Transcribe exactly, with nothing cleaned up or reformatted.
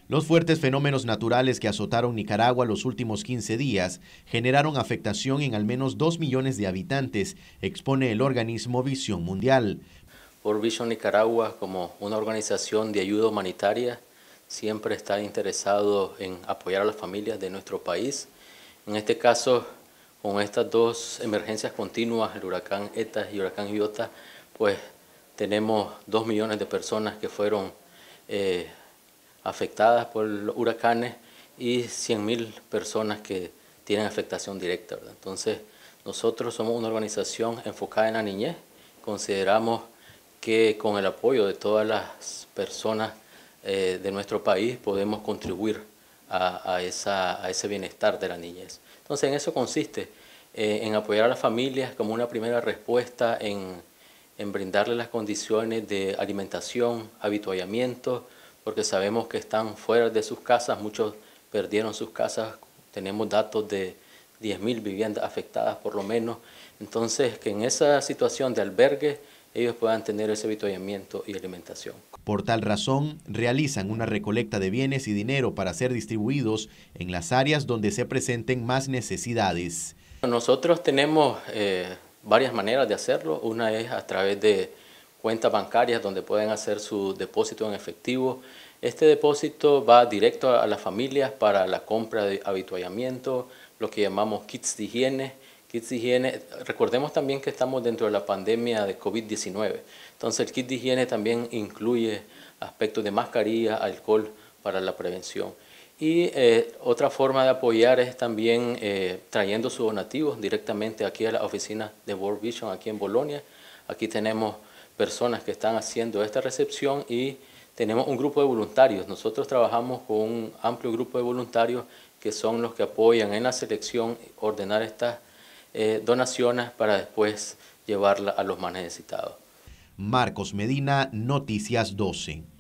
Los fuertes fenómenos naturales que azotaron Nicaragua los últimos quince días generaron afectación en al menos dos millones de habitantes, expone el organismo Visión Mundial. World Vision Nicaragua, como una organización de ayuda humanitaria, siempre está interesado en apoyar a las familias de nuestro país. En este caso, con estas dos emergencias continuas, el huracán Eta y el huracán Iota, pues tenemos dos millones de personas que fueron eh, afectadas por los huracanes y cien mil personas que tienen afectación directa, ¿verdad? Entonces, nosotros somos una organización enfocada en la niñez. Consideramos que con el apoyo de todas las personas eh, de nuestro país podemos contribuir a, a, esa, a ese bienestar de la niñez. Entonces, en eso consiste, eh, en apoyar a las familias como una primera respuesta, en, en brindarles las condiciones de alimentación, habituallamiento, porque sabemos que están fuera de sus casas, muchos perdieron sus casas, tenemos datos de diez mil viviendas afectadas por lo menos. Entonces, que en esa situación de albergue ellos puedan tener ese avituallamiento y alimentación. Por tal razón, realizan una recolecta de bienes y dinero para ser distribuidos en las áreas donde se presenten más necesidades. Nosotros tenemos eh, varias maneras de hacerlo. Una es a través de cuentas bancarias donde pueden hacer su depósito en efectivo. Este depósito va directo a las familias para la compra de avituallamiento, lo que llamamos kits de higiene. Kits de higiene, recordemos también que estamos dentro de la pandemia de COVID diecinueve. Entonces el kit de higiene también incluye aspectos de mascarilla, alcohol para la prevención. Y eh, otra forma de apoyar es también eh, trayendo sus donativos directamente aquí a la oficina de World Vision aquí en Bolonia. Aquí tenemos personas que están haciendo esta recepción y tenemos un grupo de voluntarios. Nosotros trabajamos con un amplio grupo de voluntarios que son los que apoyan en la selección, ordenar estas eh, donaciones para después llevarlas a los más necesitados. Marcos Medina, Noticias doce.